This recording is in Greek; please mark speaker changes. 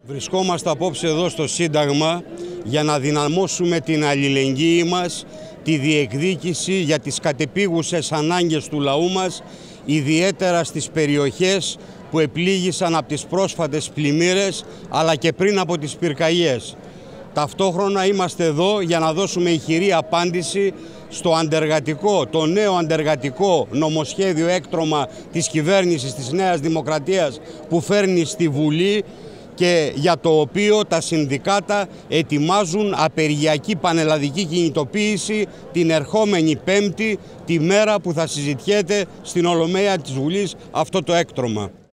Speaker 1: Βρισκόμαστε απόψε εδώ στο Σύνταγμα για να δυναμώσουμε την αλληλεγγύη μας, τη διεκδίκηση για τις κατεπίγουσες ανάγκες του λαού μας, ιδιαίτερα στις περιοχές που επλήγησαν από τις πρόσφατες πλημμύρες αλλά και πριν από τις πυρκαγιές. Ταυτόχρονα είμαστε εδώ για να δώσουμε ηχηρή απάντηση στο αντεργατικό, το νέο αντεργατικό νομοσχέδιο έκτρωμα της κυβέρνησης της Νέας Δημοκρατίας που φέρνει στη Βουλή και για το οποίο τα συνδικάτα ετοιμάζουν απεργιακή πανελλαδική κινητοποίηση την ερχόμενη Πέμπτη, τη μέρα που θα συζητιέται στην Ολομέλεια της Βουλής αυτό το έκτρωμα.